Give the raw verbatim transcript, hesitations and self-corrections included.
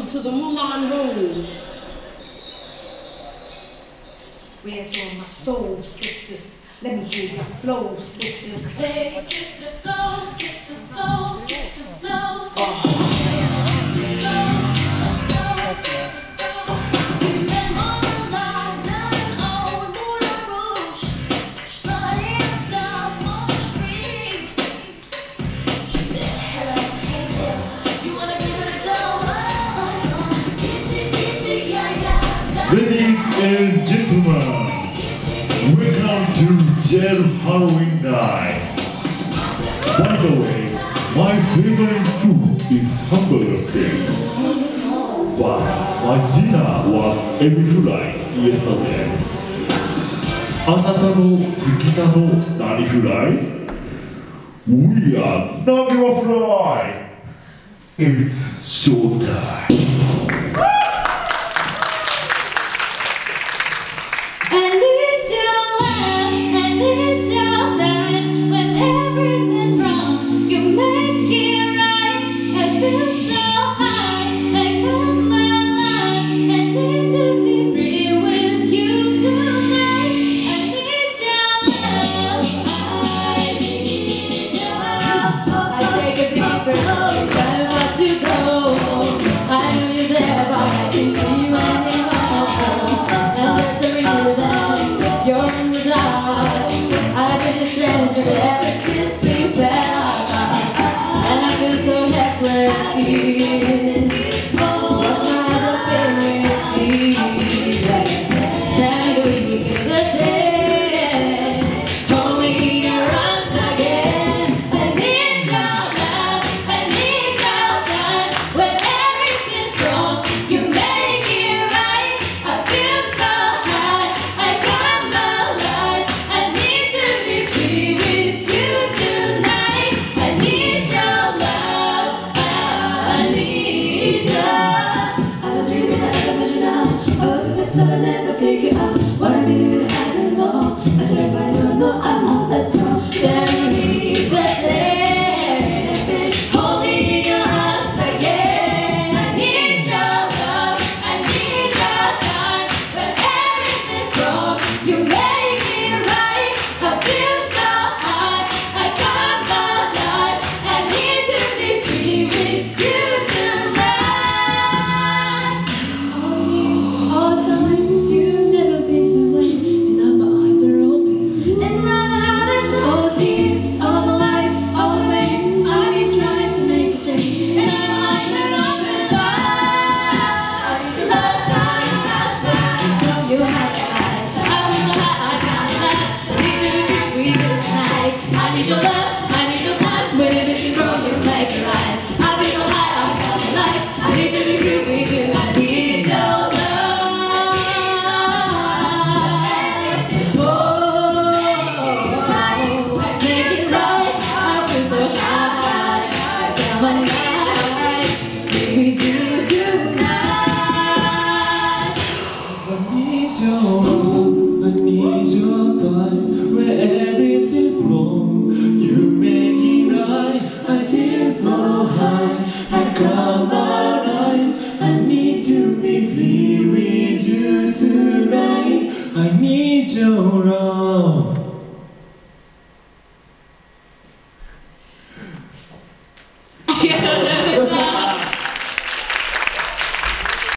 to the Moulin Rouge. Where's all my soul, sisters? Let me hear your flow, sisters. Hey, sister, go, sister, soul, sister, flow, sister, oh. sister, go, sister, soul, sister, go. Remember the night down on Moulin Rouge, strutting stuff on the street. She said, hello, hey, Jill, you wanna give it a go? Oh, kitchen, kitchen, yeah, yeah. Ladies and gentlemen, welcome to JADE Halloween night. By the way, my favorite food is hamburger steak. But my dinner was ebi fry yesterday. あなたの好きなの何フライ? We are凪はフライ. It's showtime. I've been a stranger ever since.